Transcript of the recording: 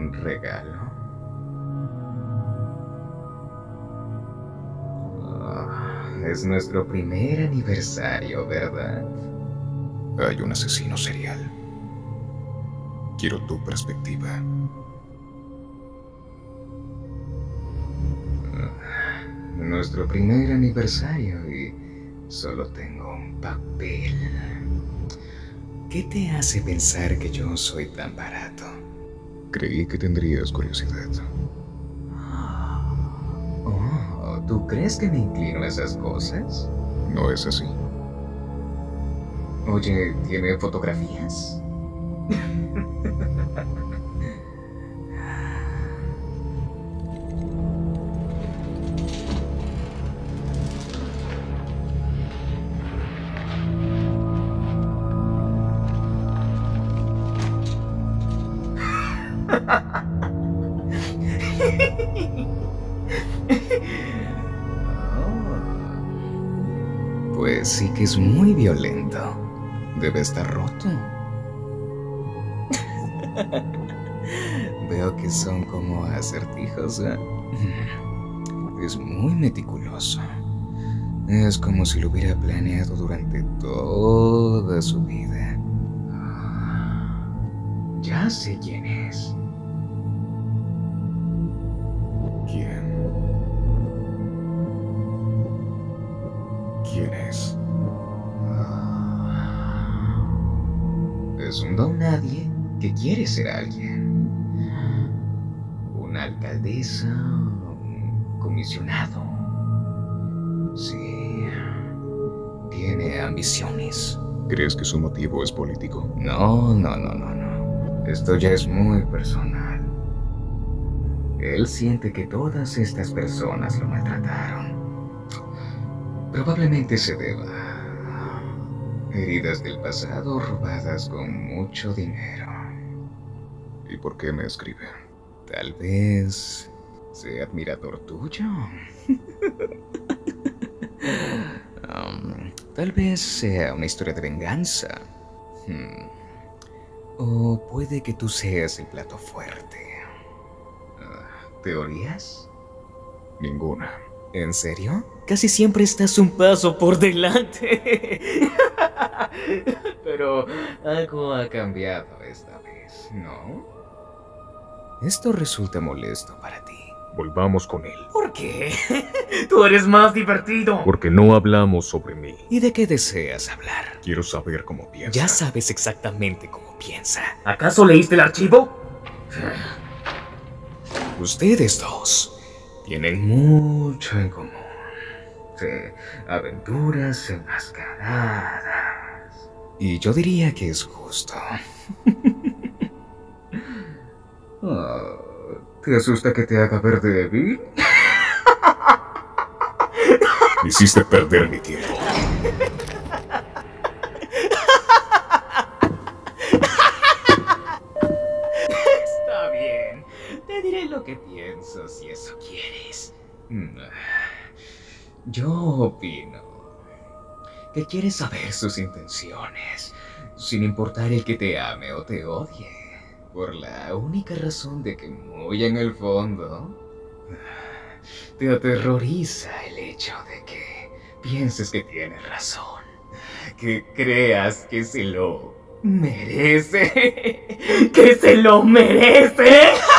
un regalo. Es nuestro primer aniversario, ¿verdad? Hay un asesino serial. Quiero tu perspectiva. Nuestro primer aniversario y solo tengo un papel. ¿Qué te hace pensar que yo soy tan barato? Creí que tendrías curiosidad. Oh, ¿tú crees que me inclino a esas cosas? No es así. Oye, ¿tiene fotografías? Pues sí que es muy violento. Debe estar roto. Veo que son como acertijos, ¿eh? Es muy meticuloso. Es como si lo hubiera planeado durante toda su vida. Ya sé quién es. ¿Quién? ¿Quién es? Es un don nadie que quiere ser alguien. Una alcaldesa, un comisionado. Sí, tiene ambiciones. ¿Crees que su motivo es político? No. Esto ya es muy personal. Él siente que todas estas personas lo maltrataron. Probablemente se deba a heridas del pasado robadas con mucho dinero. ¿Y por qué me escribe? Tal vez sea admirador tuyo. Tal vez sea una historia de venganza. O puede que tú seas el plato fuerte. ¿Teorías? Ninguna. ¿En serio? Casi siempre estás un paso por delante. Pero algo ha cambiado esta vez, ¿no? Esto resulta molesto para ti. Volvamos con él. ¿Por qué? Tú eres más divertido. Porque no hablamos sobre mí. ¿Y de qué deseas hablar? Quiero saber cómo piensa. Ya sabes exactamente cómo piensa. ¿Acaso leíste el archivo? Ustedes dos tienen mucho en común. Sí, aventuras enmascaradas. Y yo diría que es justo. ¿Te asusta que te haga ver débil? Hiciste perder mi tiempo. Está bien. Te diré lo que pienso si eso quieres. Yo opino que quieres saber sus intenciones, sin importar el que te ame o te odie, por la única razón de que muy en el fondo te aterroriza el hecho de que pienses que tienes razón, que creas que se lo merece, que se lo merece.